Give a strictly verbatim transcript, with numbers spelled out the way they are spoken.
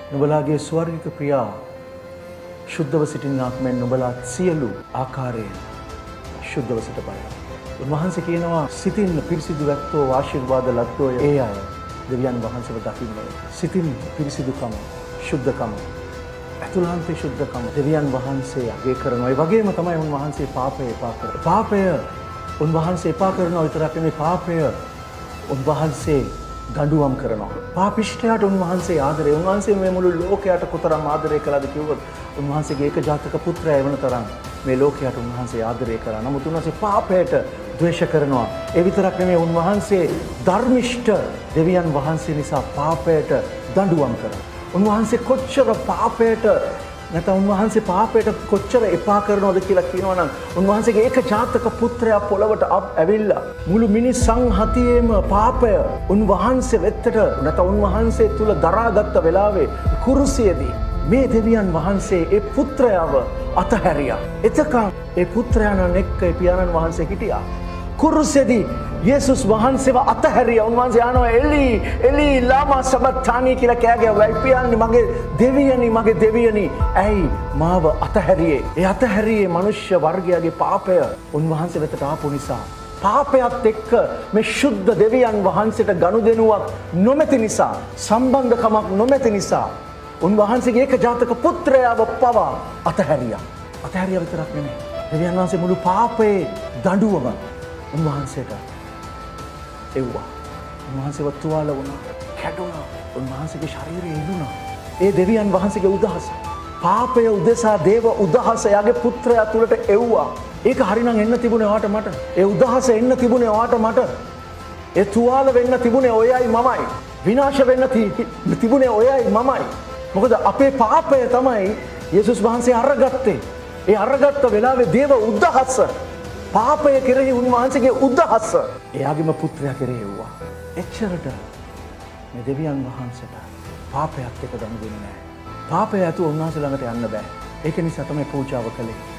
නුඹලාගේ ස්වර්ගික ප්‍රියා ශුද්ධව සිටින්නාක් මෙන් නුඹලා සියලු ආකාරයෙන් ශුද්ධව සිටපය. උන්වහන්සේ කියනවා සිතින් පිරිසිදු වැත්තෝ ආශිර්වාද ලද්දෝ ඒ අය දෙවියන් වහන්සේව දකින්නේ. සිතින් පිරිසිදුකම, ශුද්ධකම, අතුලාන්තේ ශුද්ධකම දෙවියන් වහන්සේ අගය කරනවා. ඒ වගේම තමයි උන්වහන්සේ පාපය එපා කරන්නේ. පාපය උන්වහන්සේ එපා කරනවා විතරක් නෙමෙයි පාපය උන්වහන්සේ දඬුවම් කරනවා. පාපිෂ්ඨයාට උන්වහන්සේ ආදරේ. උන්වහන්සේ මේ මුළු ලෝකයට කොතරම් ආදරය කළාද කිව්වොත් උන්වහන්සේගේ ඒකජාතක පුත්‍රයා එවන තරම් මේ ලෝකයට උන්වහන්සේ ආදරය කරා. නමුත් උන්වහන්සේ පාපයට ද්වේෂ කරනවා. ඒ විතරක් නෙමෙයි උන්වහන්සේ ධර්මිෂ්ඨ දෙවියන් වහන්සේ නිසා පාපයට දඬුවම් කරා. උන්වහන්සේ කොච්චර පාපයට නැත්නම් උන්වහන්සේ පාපයට කොච්චර එපා කරනවද කියලා කියනවනම් උන්වහන්සේගේ ඒකජාතක පුත්‍රයා පොළවට ඇවිල්ලා මුළු මිනිස් සංහතියේම පාපය උන්වහන්සේ වෙතට නැත්නම් උන්වහන්සේ තුල දරාගත්ත වෙලාවේ කුරුසියේදී මේ දෙවියන් වහන්සේ ඒ පුත්‍රයාව අතහැරියා. එතකන් ඒ පුත්‍රයාණන් එක්ක පියාණන් වහන්සේ හිටියා. කුරුසියේදී යේසුස් වහන්සේව අතහැරියා. උන්වහන්සේ ආනවා එලි එලි ලාමා සබක්තානි කියලා කෑ ගැව්වා. පියාණනි මගේ දෙවියනි මගේ දෙවියනි ඇයි මාව අතහැරියේ? ඒ අතහැරියේ මනුෂ්‍ය වර්ගයාගේ පාපය උන්වහන්සේ වෙතට ආපු නිසා. පාපයත් එක්ක මේ ශුද්ධ දෙවියන් වහන්සේට ගනුදෙනුවක් නොමැති නිසා, සම්බන්ධකමක් නොමැති නිසා උන්වහන්සේගේ ඒකජාතක පුත්‍රයාව පවා අතහැරියා. අතහැරියා විතරක් නෙමෙයි. දෙවියන් වහන්සේ මුළු පාපයේ දඬුවම උන්වහන්සේට එව්වා. උන්වහන්සේව තුවාල වුණා, කැඩුණා. උන්වහන්සේගේ ශරීරය ඉදුණා. ඒ දෙවියන් වහන්සේගේ උදහස, පාපය උදෙසා දේව උදහස යාගේ පුත්‍රයා තුලට එව්වා. ඒක හරිනම් එන්න තිබුණේ ඔයාට මට. ඒ උදහස එන්න තිබුණේ ඔයාට මට. ඒ තුවාල වෙන්න තිබුණේ ඔයයි මමයි. විනාශ වෙන්න තිබුණේ ඔයයි මමයි. මොකද අපේ පාපය තමයි යේසුස් වහන්සේ අරගත්තේ. ඒ අරගත්ත වෙලාවේ දේව උදහස, පාපය කෙරෙහි උන්වහන්සේගේ උදහස එයාගේම පුත්‍රයා කෙරෙහි වුණා. එච්චරට මේ දෙවියන් වහන්සේට පාපයක් එක ගනුදෙනු නැහැ. පාපය ඇතුව උන්වහන්සේ ළඟට යන්න බෑ. ඒක නිසා තමයි පූජාව කළේ.